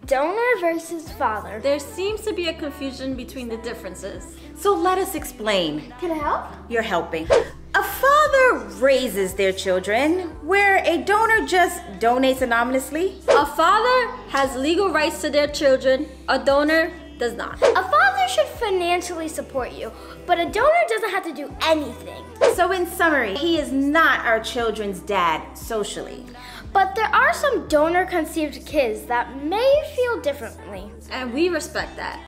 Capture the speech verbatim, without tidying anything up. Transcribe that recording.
Donor versus father. There seems to be a confusion between the differences. So let us explain. Can I help? You're helping. A father raises their children, where a donor just donates anonymously. A father has legal rights to their children. A donor does not. A father should financially support you, but a donor doesn't have to do anything. So in summary, he is not our children's dad socially. But there are some donor-conceived kids that may feel differently. And we respect that.